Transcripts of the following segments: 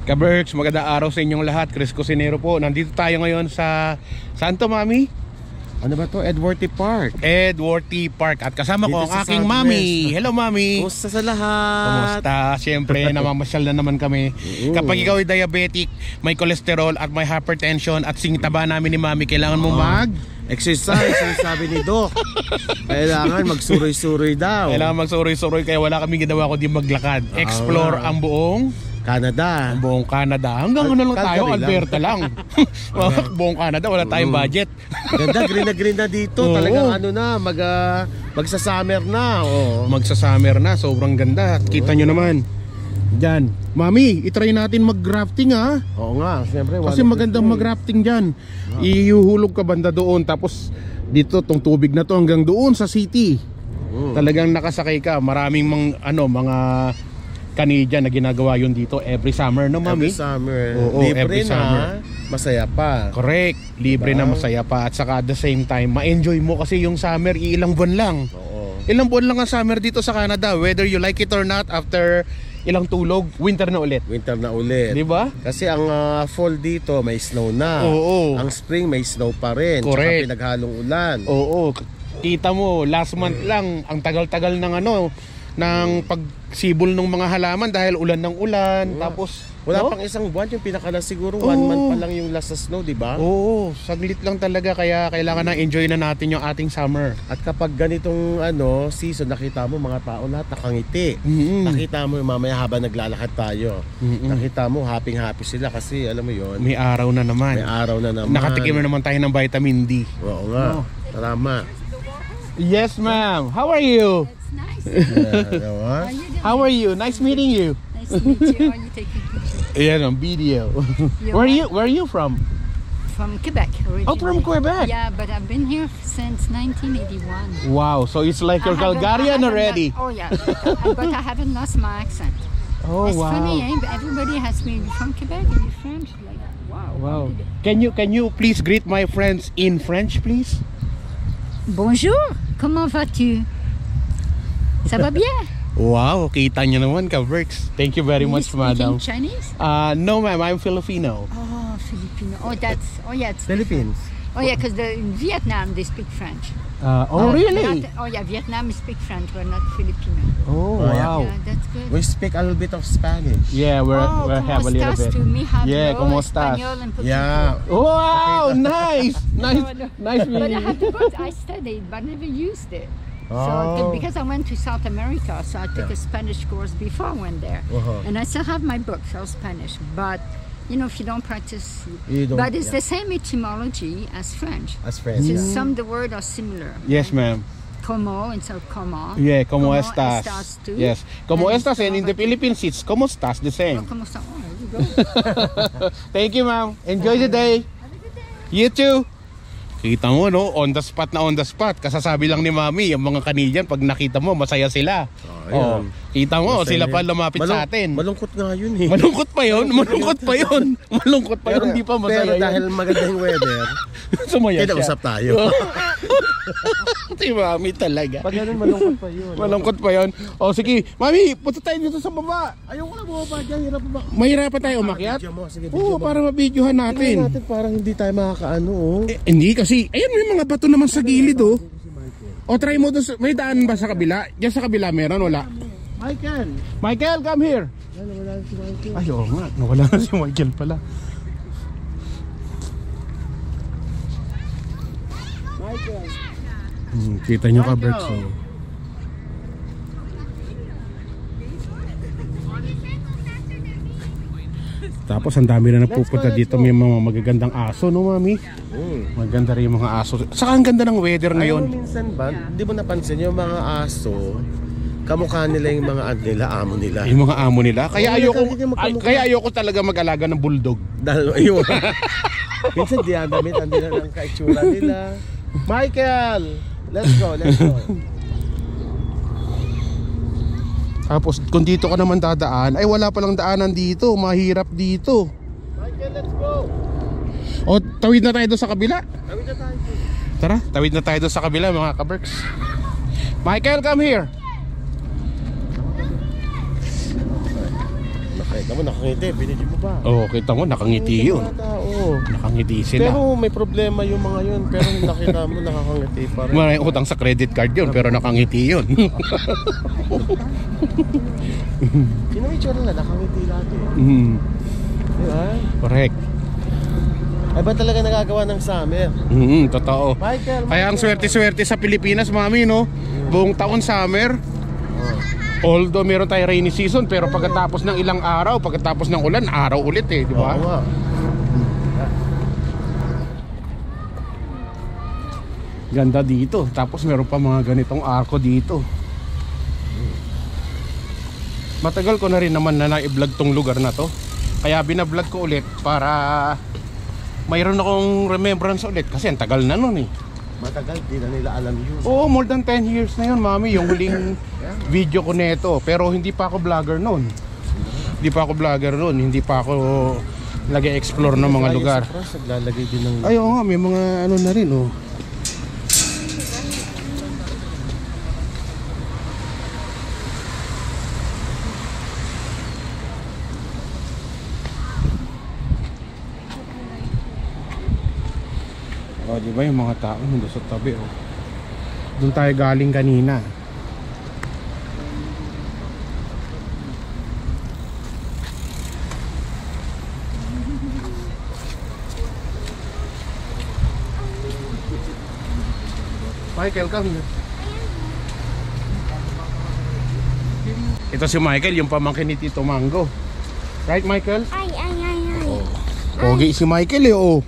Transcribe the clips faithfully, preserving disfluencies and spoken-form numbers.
Kaberks, magandang araw sa inyong lahat. Chris Cusinero po. Nandito tayo ngayon sa Santo Mami. Ano ba to? Edworthy Park. Edworthy Park. At kasama Dito ko ang sa aking Southwest. mami. Hello mami. Kumusta sa lahat? Kumusta? Siyempre, namamasyal na naman kami. Oo. Kapag ikaw ay diabetic, may cholesterol at may hypertension at singtaba namin ni mami, kailangan mo mag... Exercise, yung sabi ni Doc. Kailangan magsuroy-suroy daw. Kailangan magsuroy-suroy, kaya wala kaming ginawa kundi maglakad. Explore ang buong... Canada. Ang buong Canada. Hanggang ano lang tayo, Calgary lang. Alberta lang. Buong Canada, wala tayong budget. Ganda, green na green na dito. Oo. Talagang ano na, mag, uh, magsa-summer na. Oo. Magsa-summer na, sobrang ganda. At kita nyo naman. Diyan. Mami, itry natin mag-grafting ha. Oo nga, siyempre. Kasi magandang mag-grafting dyan. Ihuhulog ka banda doon. Tapos dito, tong tubig na to hanggang doon sa city. Mm. Talagang nakasakay ka. Maraming mang, ano, mga Canadian na ginagawa yun dito every summer, no mami? Every summer. Oo, Libre every na, summer. masaya pa. Correct. Libre Diba? na, masaya pa. At saka at the same time, ma-enjoy mo kasi yung summer, ilang buwan lang. Oo. Ilang buwan lang ang summer dito sa Canada. Whether you like it or not, after ilang tulog, winter na ulit. Winter na ulit. Di ba? Kasi ang uh, fall dito may snow na. Oo. Ang spring may snow pa rin. Correct. Tsaka pinaghalong ulan. Oo. Kita mo, last month lang, ang tagal-tagal ng ano, ng pagsibol ng mga halaman dahil ulan ng ulan. Oo. Tapos, Wala no? pang isang buwan, yung pinakalas siguro Oo. one month pa lang yung last na snow, di ba? Oo, saglit lang talaga, kaya kailangan na enjoy na natin yung ating summer. At kapag ganitong ano season, nakita mo mga tao lahat nakangiti. Mm-hmm. Nakita mo yung mamaya habang naglalakad tayo. Mm-mm. Nakita mo happy happy sila kasi alam mo yon. May araw na naman. May araw na naman. Nakatikim na naman tayo ng vitamin D. Oo nga. No. Tama. Yes, ma'am. How are you? It's nice. Yeah, ano, ha? How are you doing? How are you? Nice meeting you. Nice to meet you. Are you taking pictures? Yeah, on video. You're Where are right. you? Where are you from? From Quebec originally. Oh, from Quebec. Yeah, but I've been here since nineteen eighty-one. Wow, so it's like I you're haven't- I Calgarian haven't already. lo- oh yeah, but, I- but I haven't lost my accent. Oh, It's wow. funny, eh? Everybody has me from Quebec and you're French. Like, wow. Wow. Can you can you please greet my friends in French, please? Bonjour. Comment vas-tu? Ça va bien? Wow, kita niyo naman, Kaberks. Thank you very You much, speaking madam. Chinese? Uh, no, ma'am, I'm Filipino. Oh, Filipino. Oh, that's. Oh yeah, it's Philippines. Oh yeah, because in Vietnam they speak French. Uh, oh, Uh, really? not- oh yeah, Vietnam speak French. We're not Filipino. Oh, Oh, yeah. wow. Yeah, that's good. We speak a little bit of Spanish. Yeah, we're, Oh, we have a ¿cómo little estás bit. tú? Mi hablo Yeah, ¿cómo estás? español un poquito. Yeah. Wow, nice, nice, No, no. nice But I meeting had you. to go. I studied, but never used it. So Oh. because I went to South America, so I took Yeah. a Spanish course before I went there, Uh-huh. and I still have my books of Spanish. But you know, if you don't practice, You don't- but it's yeah. the same etymology as French. As friends. So yeah. some the word are similar. Yes, ma'am. Como instead of como. Yeah, ¿cómo Como estás? estás tú? Yes, ¿cómo And estás? And in ¿cómo the va tú? Philippines, it's ¿cómo estás? The Oh, same. como está? Oh, there you go. Thank you, ma'am. Enjoy the day. You too. Kita mo, no? On the spot na on the spot. Kasasabi lang ni mami, yung mga Canadian, pag nakita mo, masaya sila. Oh, Oh, ayun. kita mo, Masaya sila pa yun. lumapit sa Malung- atin. Malungkot nga yun eh. Malungkot pa yun? Malungkot pa yun. Malungkot pa yun, hindi pa masaya pero yun. dahil maganda yung weather, Sumaya siya. kinausap tayo. Si mami talaga. Pag ganun, malungkot pa yun. Malungkot pa yun. O sige, mami, punta tayo dito sa baba. Ayoko na bumaba dyan, hirap pa ba? Mahirapan tayo umakyat. Video mo, sige, video Oo, mo. para mabidyohan Tingnan natin. natin parang hindi tayo makakaano, oh. Eh, hindi kasi, ayan may mga bato naman sa gilid, oh. O try mo doon, sa- may daan ba sa kabila? Diyan sa kabila meron, wala? Michael! Michael, come here. Wala, wala si Michael. Ay, oo nga, nawala na si Michael pala. Michael! Hmm, kita nyo ka, Bert. So. Tapos ang dami na napupunta dito, may mga magagandang aso, no mami? Hmm. Maganda rin yung mga aso. Saka ang ganda ng weather Ngayon, ngayon. minsan ba, hindi mo napansin yung mga aso, kamukha nila yung mga ano nila, amo nila. Yung mga amo nila. Kaya Oo, ayoko, hindi ka magkamukha. ay, kaya ayoko talaga mag-alaga ng bulldog. Dahil, ayun. Minsan di ang damit, ang nila ng kaitsura nila. Michael! Let's go, let's go. Tapos kung dito ka naman dadaan, ay wala palang daanan dito, mahirap dito. Michael, let's go! O tawid na tayo doon sa kabila. Tawid na tayo. Tara, tawid na tayo doon sa kabila mga kaberks. Michael, come here. Kita mo, nakangiti. Binili mo ba? Oh, kita mo, nakangiti yun. Mga tao. Nakangiti sila. Pero may problema yung mga yun. Pero nakita mo, nakakangiti pa rin. May utang sa credit card yun, pero nakangiti yun. Sino may tsura na, nakangiti lahat eh. Mm, Diba? correct. Ay ba talaga nagagawa ng summer? Mm, totoo. Michael, Kaya ang swerte-swerte sa Pilipinas, mami, no? Buong taon summer. Although meron tayo rainy season, pero pagkatapos ng ilang araw, pagkatapos ng ulan, araw ulit eh, di ba? Oo nga. Ganda dito. Tapos meron pa mga ganitong arko dito. Matagal ko na rin naman na na-vlog tong lugar na to. Kaya binablog ko ulit para mayroon akong remembrance ulit. Kasi ang tagal na nun eh. Matagal, di na nila alam yun. Oo, more than ten years na yun, mami. Yung huling video ko neto. Pero hindi pa ako vlogger nun. Hindi pa ako vlogger nun. Hindi pa ako nag-explore ng mga lugar. Naglalagay din ng... Ay, oo nga, may mga ano na rin, oh. O, di ba yung mga tao nandun sa tabi, oh. Doon tayo galing kanina. Michael, come here. Ito si Michael, yung pamangkin ni Tito Mango. Right, Michael? Ay, ay, ay, ay. Oh. Pogi si Michael, eh, oh.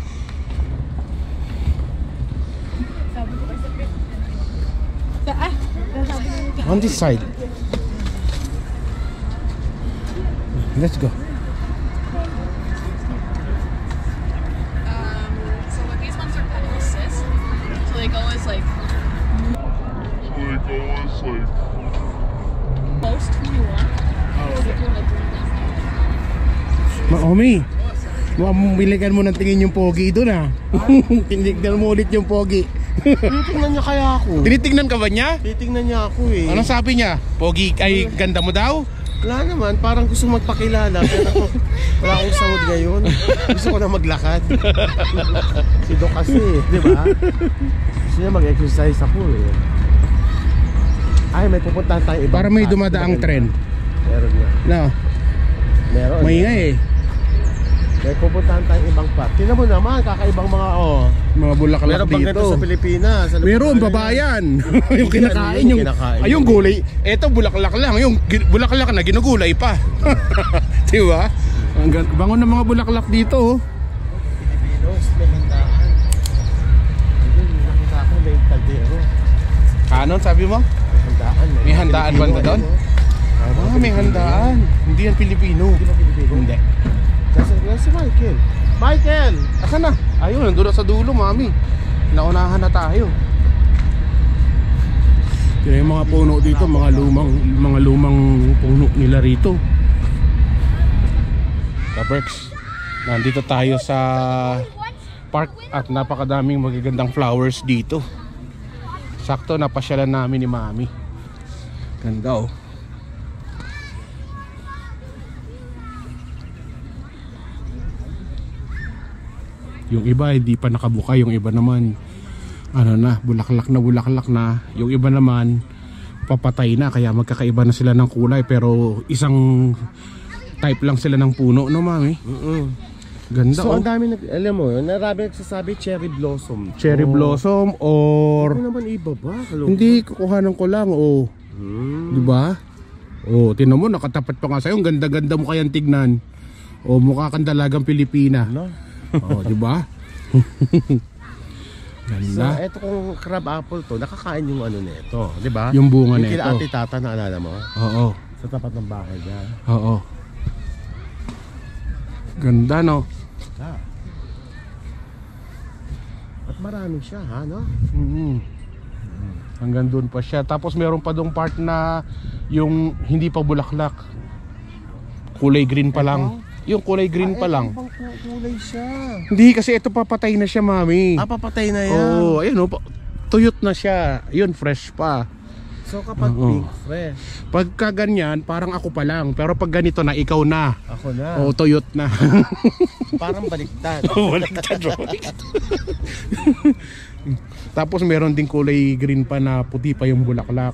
On this side. Let's go. Um, so like these ones are called cysts. So they go as like So they go as like most twenty-one. Oh, okay. Maomi, mukhang biligan mo ng tingin yung pogi doon, ah. Tinignan mo ulit yung pogi. Titingnan niya kaya ako. Tinitingnan ka ba niya? Titingnan niya ako eh. Anong sabi niya? Pogi ay ganda mo daw? Wala naman, parang gusto magpakilala. Pero wala akong sahod ngayon. Gusto ko na maglakad. Si Doc kasi, di ba? Gusto niya mag-exercise ako eh. Ay, may pupuntahan tayo ibang Para may part. dumadaang tren. Meron nga. No, Meron. maingay eh. May pupuntahan tayong ibang part. Tingnan mo naman, kakaibang mga oh. Mga bulaklak Meron bang ganito dito. sa Pilipinas? Ano Meron, pa- babayan. Yung Hindi, kinakain, ano yung, yung kinakain? ay, yung gulay. Eto, bulaklak lang. Yung gi- bulaklak na ginugulay pa. Diba? Ang gan- bango ng mga bulaklak dito, oh. Pilipinos, may handaan. Ayun, nakita ko may kaldero. Ano, sabi mo? May handaan. May handaan Pilipino, ba doon? ano? Ah, may handaan. Hindi yan Pilipino. Hindi ba Pilipino? Hindi. Kasi si Michael. Michael! Asan na? Ayun, nandun na sa dulo, mami. Naunahan na tayo. Kaya yung mga puno dito, mga lumang mga lumang puno nila rito. Kaberks, nandito tayo sa park at napakadaming magagandang flowers dito. Sakto, napasyalan namin ni mami. Ganda, oh. Yung iba hindi pa nakabuka, yung iba naman ano na, bulaklak na bulaklak na. Yung iba naman papatay na, kaya magkakaiba na sila ng kulay, pero isang type lang sila ng puno, no mami? Mm-mm. Ganda, So oh. ang dami, nag, alam mo, narami nagsasabi cherry blossom. Cherry Oh. blossom or Ano naman iba ba? Hello? hindi, kukuhanan ko lang, oh. Hmm. Di ba? Oh, tinan mo, nakatapat pa nga sa'yo. Ang ganda-ganda mo kayang tignan. Oh, mukha kang dalagang Pilipina. No? Oh, di ba? So, Ganda. eto kung crab apple to, nakakain yung ano nito, di ba? Yung bunga Yung nito. kila ate tata na alala mo? Oo. Sa tapat ng bahay niya. Oo. Ganda, no? Ah. At marami siya, ha, no? Mm-hmm. Hanggang doon pa siya. Tapos meron pa dong part na yung hindi pa bulaklak. Kulay green pa lang. Yung kulay green pa lang. Ibang kulay siya. Hindi, kasi ito papatay na siya, mami. Ah, papatay na yan. Oo, ayun, oh, pa- tuyot na siya. Yun, fresh pa. So kapag Oo. pink, fresh. Pagka ganyan, parang ako pa lang. Pero pag ganito na, ikaw na. Ako na. O tuyot na. Parang baliktad. Baliktad, baliktad. Tapos meron din kulay green pa na puti pa yung bulaklak.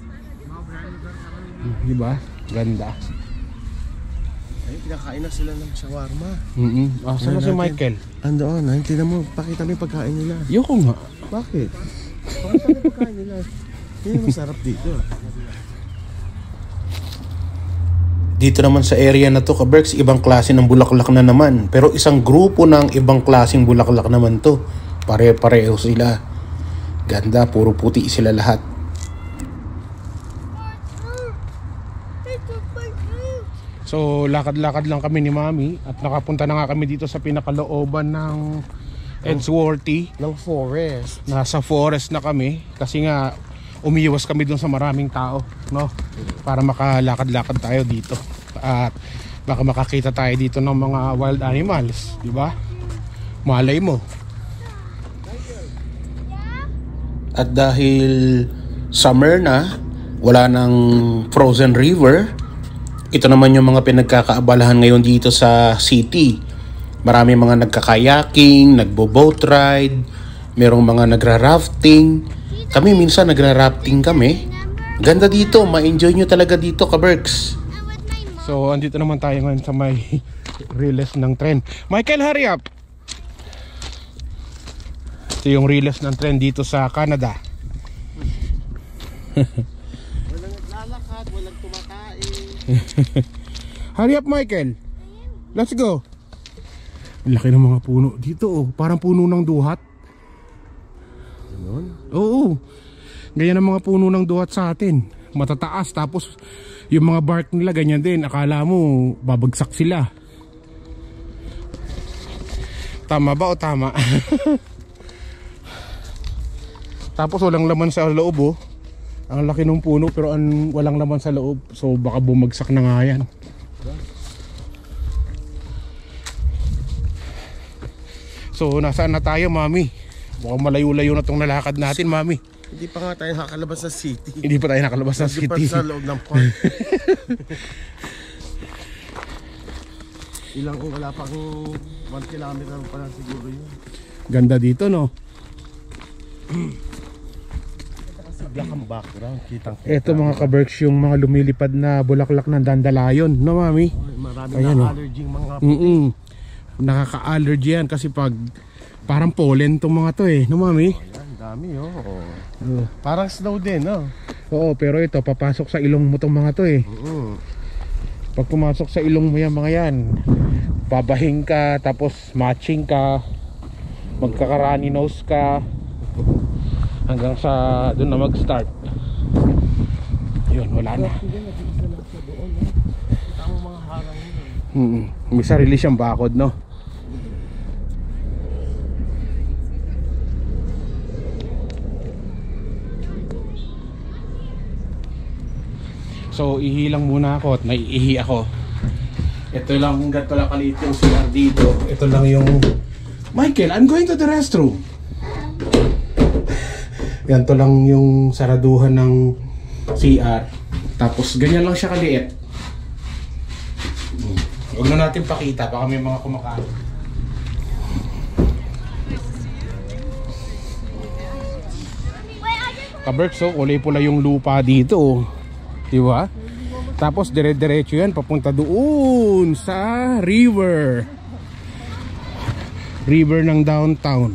Diba? Ganda. Ay, pinakain na sila ng shawarma. Mm-mm. Ah, saan na si Tingnan natin. Michael? Andoon, ay, tingnan mo, pakita mo yung pagkain nila. Yoko nga. Bakit? Pakita mo yung pagkain nila. Yun yung masarap dito. Dito naman sa area na to, Kaberks, ibang klase ng bulaklak na naman. Pero isang grupo ng ibang klaseng bulaklak naman to. Pare-pareho sila. Ganda, puro puti sila lahat. So lakad-lakad lang kami ni Mami at nakapunta na nga kami dito sa pinakalooban ng Edgeworthy. Ng forest. Nasa forest na kami kasi nga umiiwas kami dun sa maraming tao, no? Para makalakad-lakad tayo dito at baka makakita tayo dito ng mga wild animals, di ba? Malay mo. At dahil summer na, wala nang frozen river, ito naman yung mga pinagkakaabalahan ngayon dito sa city. Marami mga nagkakayaking, nagbo-boat ride, merong mga nagra-rafting. Kami minsan nagra-rafting kami. Ganda dito, ma-enjoy nyo talaga dito, Kaberks. So andito naman tayo ngayon sa may riles ng tren. Michael, hurry up! Ito yung riles ng tren dito sa Canada. Walang naglalakad, walang tumakain. Hurry up, Michael. Let's go. Ang laki ng mga puno dito, oh. Parang puno ng duhat. Ganun? Oo. Ganyan ang mga puno ng duhat sa atin. Matataas, tapos yung mga bark nila ganyan din. Akala mo babagsak sila. Tama ba o tama? Tapos walang laman sa loob, oh. Ang laki ng puno pero ang walang laman sa loob. So baka bumagsak na nga yan. So nasaan na tayo, Mami? Mukhang malayo-layo na tong nalakad natin, Mami. Hindi pa nga tayo nakakalabas sa city. Hindi pa tayo nakalabas sa Hindi pa city. sa loob ng park. Ilang wala pang one kilometer pa lang siguro yun. Ganda dito, no? Kasi black ang background, kitang kita. Ito mga Kaberks, yung mga lumilipad na bulaklak ng dandelion, no, Mami? Marami Ayan, na oh. allerging mga Mm-mm. Nakaka-allergy yan kasi pag parang pollen tong mga to, eh, no, Mami? Ayan, dami oh. Oo. Parang snow din, no? Oo, pero ito papasok sa ilong mo tong mga to, eh. Oo. Pag pumasok sa ilong mo yan, mga yan, babahing ka, tapos matching ka, magkaka-runny nose ka, hanggang sa doon na mag-start. Yun, wala na. Ang mga harang yun. Mm-mm. May sarili siyang bakod, no? So ihilang muna ako at naiihi ako. Ito lang, ganito lang kaliit yung C R dito. Ito lang yung Michael, I'm going to the restroom. Ganito lang yung saraduhan ng C R. Tapos ganyan lang siya kaliit. Huwag na natin pakita, baka may mga kumakain. Kaberks, so kulay pula yung lupa dito, oh. Diba? Tapos dire-diretso yan papunta doon sa river. River ng downtown.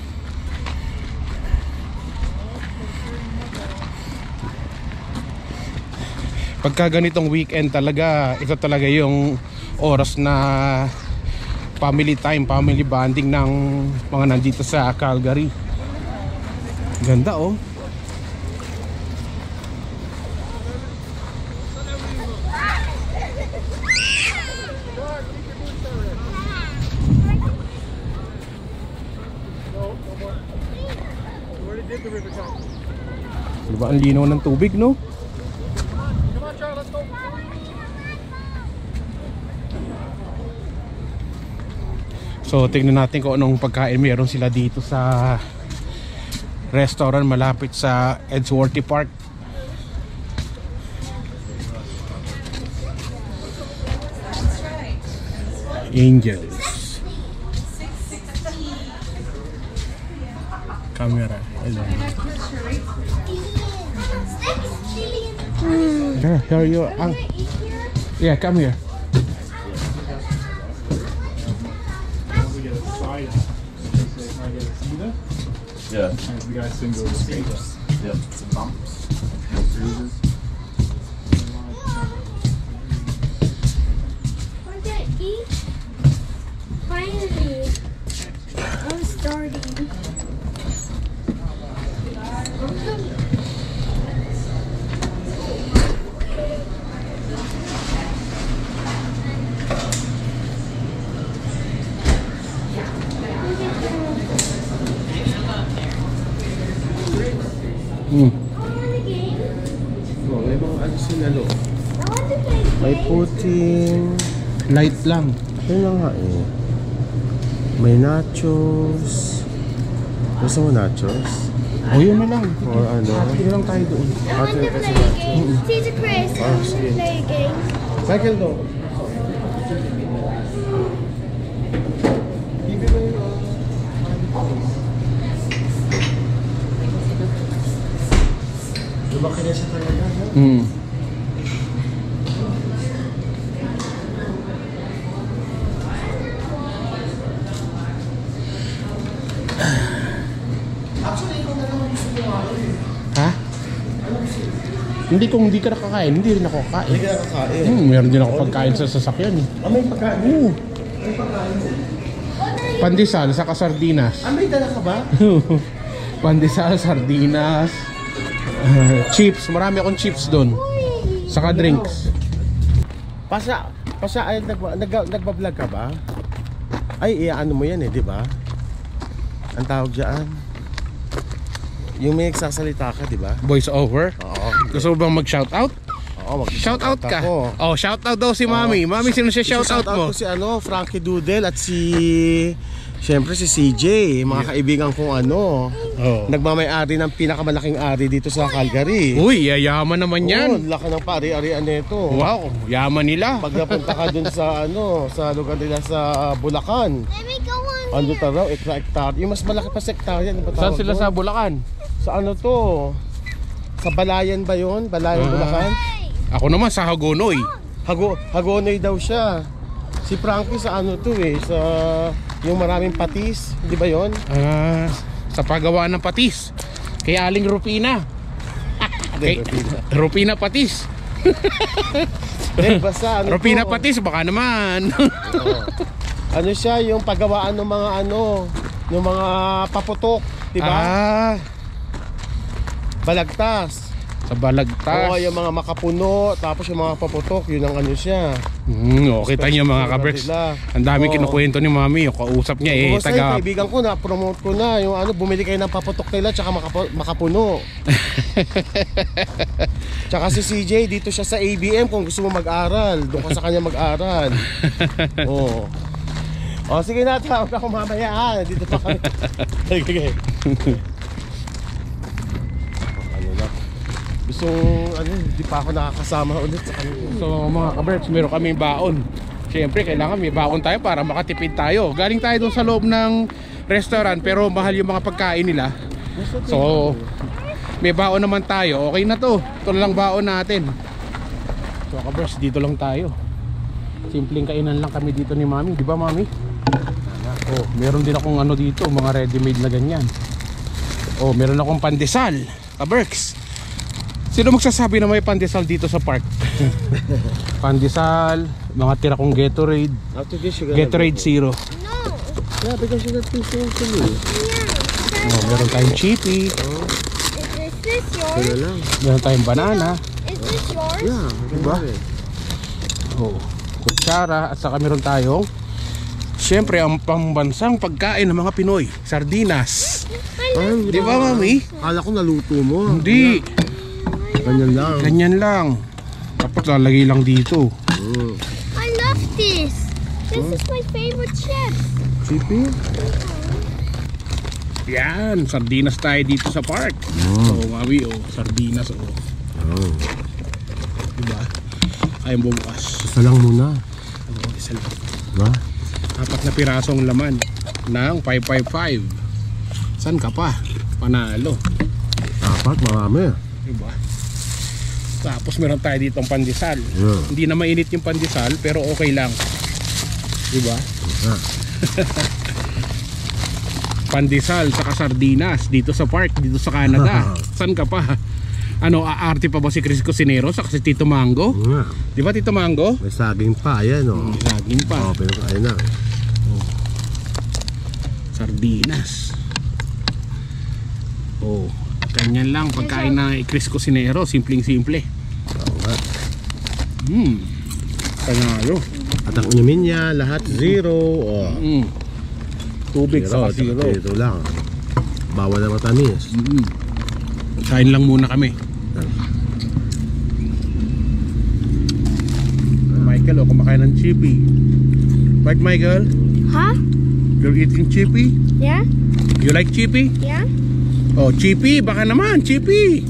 Pagka ganitong weekend talaga, ito talaga yung oras na family time, family bonding ng mga nandito sa Calgary. Ganda, oh. Diba ang linaw ng tubig, no? So tingnan natin kung anong pagkain meron sila dito sa restaurant malapit sa Edgeworthy Park. Angels. Camera. Hello. Here, here you are. Yeah, come here. Yeah. The guy single scrapes. Yep. Some bumps. Bruises. We're gonna eat. Finally. I'm starting. Mm. Oh, may mga ano sinalo. I want to play May puting. Light lang. Yun lang nga eh. May nachos. Gusto mo nachos? O yun na lang. Or ano? Happy lang tayo doon. I want to play a game. Teacher Chris, I want to play a game. Cycle do. Lumaki na siya talaga, no? Mm. Ha? Hindi kung hindi ka nakakain, hindi rin ako kakain. Hindi ka nakakain. Hmm, meron din ako pagkain sa sasakyan. eh. Ah, may pagkain. Oo. Pandesal, saka sardinas. Ah, may dala ka ba? Pandesal, sardinas, uh, chips. Marami akong chips doon. Saka drinks. Pasa, pasa, ay, nagba, nag, nagbablog ka ba? Ay, ano mo yan eh, di ba? Ang tawag dyan. Yung may nagsasalita ka, di ba? Voice over. Oo. Gusto mo bang mag-shoutout? Oo, Shoutout ka. ako. Oh, shoutout daw si Mami. Mami, sino siya shoutout Shoutout mo? ko si ano, Frankie Doodle at si... Siyempre si C J, mga kaibigan kong ano. Oh. Nagmamay-ari ng pinakamalaking ari dito sa Calgary. Uy, yayaman naman Oo, yan. laki ng pari-arian nito. Wow, yaman nila. Pag napunta ka dun sa ano, sa lugar nila sa Bulacan. Let me go on. Ano ta raw, hektar. Yung mas malaki pa sa hektarya, ano ba Saan tawag sila doon? sa Bulacan? Sa ano to? Sa Balayan ba yun? Balayan, Ah. Bulacan? Ako naman sa Hagonoy. Hago, Hagonoy daw siya. Si Frankie sa ano to eh, sa yung maraming patis, di ba yun? Ah, sa paggawa ng patis. Kay Aling Rupina. Kay Rupina Patis. Eh, basta ano Rupina to? Patis, baka naman. Oo. Ano siya, yung paggawaan ng mga ano, ng mga paputok, di ba? Ah, Balagtas. sa Balagtas. Oo, yung mga makapuno, tapos yung mga paputok, yun ang ano siya. Hmm, okay tayo niyo mga kabers. Nila. Ang dami Oo. kinukwento ni Mami. Yung kausap niya eh, Basta taga... yung kaibigan ko na, promote ko na, yung ano, bumili kayo ng paputok nila, tsaka makapu- makapuno. Tsaka si C J, dito siya sa A B M kung gusto mo mag-aral. Doon ka sa kanya mag-aral. Oo. O, sige na, tawag ako mamaya ha. Dito pa kami. Sige. Ano na. Gusto, ano, hindi pa ako nakakasama ulit sa kanila. So mga kabers, meron kaming baon. Siyempre, kailangan may baon tayo para makatipid tayo. Galing tayo doon sa loob ng restaurant pero mahal yung mga pagkain nila. So, may baon naman tayo. Okay na to. Ito na lang baon natin. So kabers, dito lang tayo. Simpleng kainan lang kami dito ni Mami. Di ba Mami? Oh, meron din akong ano dito, mga ready-made na ganyan. Oh, meron akong pandesal. Kaberks. Sino magsasabi na may pandesal dito sa park? Pandesal, mga tira kong Gatorade, After this, you're gonna Gatorade Zero. No. Yeah, because you got two things to me. Yeah. Oh, meron tayong chippy, Is this, this Kaya yours? lang. meron tayong banana, Is this yours? Yeah, diba? oh, kutsara, at saka meron tayong siyempre ang pambansang pagkain ng mga Pinoy, sardinas. Ay, Di ba Mami? Kala ko naluto mo. Hindi, Ganyan lang. ganyan lang. Tapos lalagay lang dito. Mm. I love this. This is my favorite chip. Chippy? Yan, sardinas tayo dito sa park. So Mami, oh, sardinas oh. Oh. Diba? Kayang bumukas. Isa lang muna. Oh, isa lang. Diba? Apat na pirasong laman ng five five five. San ka pa? Panalo. Apat, marami. Diba? Tapos meron tayo ditong pandesal. Yeah. Hindi na mainit yung pandesal pero okay lang. Diba? Yeah. Pandesal saka sardinas dito sa park, dito sa Canada. San ka pa? Ano, aarte pa ba si Chris Cusinero sa si Tito Mango? Yeah. Di ba Tito Mango? May saging pa, ayan o. May saging pa. Oh, pero ayun na. Oh. Sardinas. Oh, ganyan lang pagkain na Chris Cusinero, simpleng-simple. Oo nga. Hmm. Panalo. At ang inumin niya, lahat zero. Oh. Mm. Tubig Zero, sa zero. Zero lang. Bawal na matamis. Mm. Kain lang muna kami. Michael, oh, kumakain ng chippy. Right, Michael? Huh? You're eating chippy? Yeah? You like chippy? Yeah? Oh, chippy, baka naman, chippy.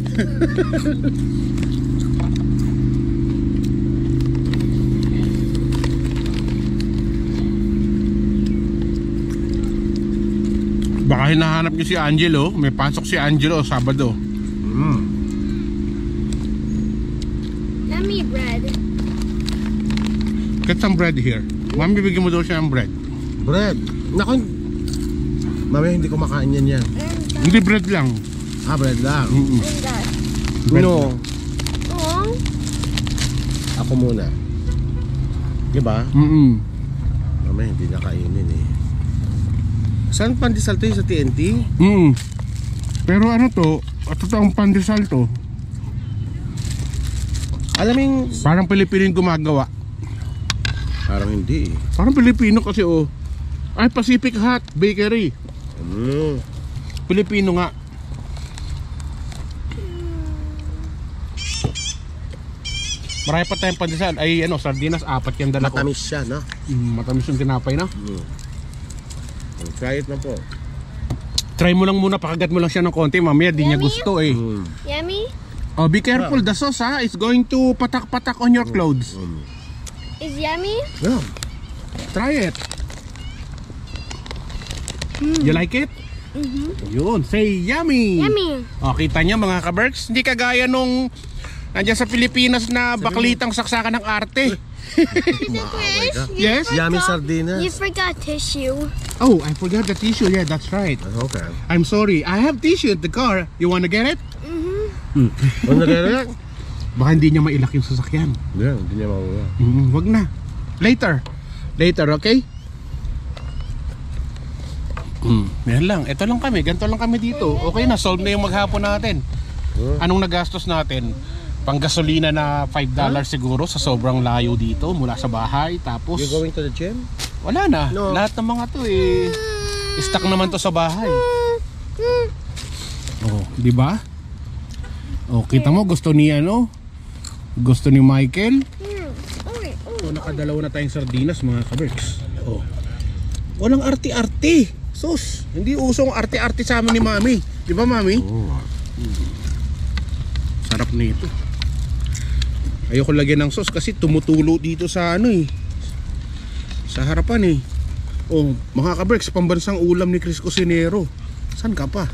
Baka hinahanap niyo si Angelo. May pasok si Angelo Sabado. Mm. Yummy bread. Get some bread here. Mami, bibigyan mo daw siya ng bread. Bread. Naku, mami, hindi ko makain yan yan. And Hindi, bread lang. Ah, bread lang. Mm-mm. and that. Bread No, lang. Oh, ako muna. Diba? Mm-mm. Mami, hindi nakainin eh. Saan pandesal to yung sa T N T? Mm. Pero ano to? Ito to ang pandesal to. Alam mo yung... Parang Pilipino yung gumagawa. Parang hindi eh. Parang Pilipino kasi oh. Ay, Pacific Hut Bakery. Mm. Pilipino nga. Marami pa tayong pandesal. Ay ano, sardinas, apat yung dala ko. Matamis siya, no? Mm, matamis yung tinapay na. Mm. Try it na po. Try mo lang muna, pakagat mo lang siya ng konti. Mamaya di niya Yummy. gusto eh. Mm. yummy? Oh, be careful, the sauce ha. It's going to patak-patak on your clothes. Mm. Is yummy? Yeah. Try it. You like it? Mm-hmm. Yun, say yummy. Yummy. Oh, kita niya mga ka-Berks, hindi kagaya nung nandiyan sa Pilipinas na baklitang saksakan ng arte. Maaway ka. Yes? Yummy sardinas. You forgot tissue. Oh, I forgot the tissue. Yeah, that's right. Okay. I'm sorry. I have tissue at the car. You wanna get it? Mm-hmm. Kung nagre Baka hindi niya mailak yung sasakyan. yeah, hindi niya mawala. Mm, wag na. Later. Later, okay? Mm, yan lang. Ito lang kami. Ganito lang kami dito. Okay na. Solve na yung maghapon natin. Anong nagastos natin? Panggasolina na five dollars siguro sa sobrang layo dito mula sa bahay. Tapos, You going to the gym? wala na. No. Lahat ng mga to eh. Stuck naman to sa bahay. Oh, di ba? Oh, kita mo gusto ni ano? Gusto ni Michael. Mm. Okay. Oh. So, nakadalawa na tayong sardinas mga ka-Berks. Oh. Walang arte-arte. Sus, hindi usong arte-arte sa amin ni Mami. Di ba, Mami? Oh. Sarap nito. Ayoko lagyan ng sauce kasi tumutulo dito sa ano eh. Sa harapan eh. Oh, mga ka-Berks, pambansang ulam ni Chris Cusinero. San ka pa?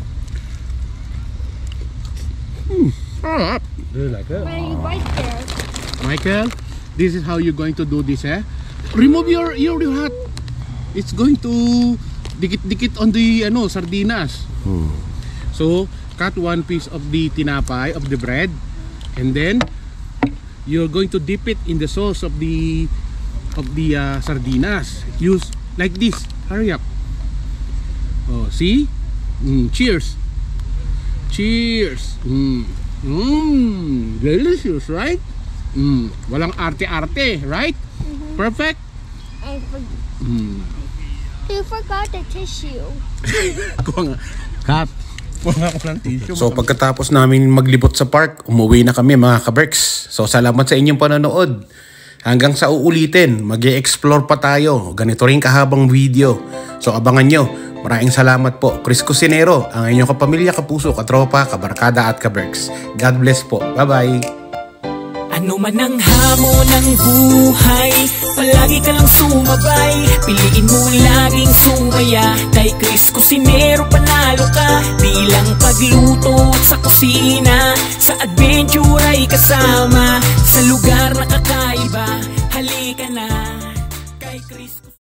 Hmm, sarap. Do you like it? Where you right there? Michael, this is how you're going to do this, eh? Remove your your hat. It's going to dikit-dikit on the ano, sardinas. Hmm. So, cut one piece of the tinapay of the bread and then you're going to dip it in the sauce of the of the uh, sardinas. Use like this. Hurry up. Oh, see? Mm, cheers. Cheers. Mm. Mm, delicious, right? Mm, walang arte-arte, right? Mm-hmm. Perfect. I for- Mm. you forgot the tissue. Kuha nga. Cut. Kuha nga ako ng tissue. So pagkatapos namin maglibot sa park, umuwi na kami mga ka-Berks. So salamat sa inyong panonood. Hanggang sa uulitin, mag-e-explore pa tayo. Ganito rin kahabang video. So abangan nyo. Maraming salamat po. Chris Cusinero, ang inyong kapamilya, kapuso, katropa, kabarkada at ka-Berks. God bless po. Bye-bye. Ano man ang hamon ng buhay, palagi ka lang sumabay. Piliin mo laging sumaya. Kay Chris Cusinero panalo ka. Di lang pagluto at sa kusina, sa adventure ay kasama. Sa lugar na kakaiba, halika na kay Chris.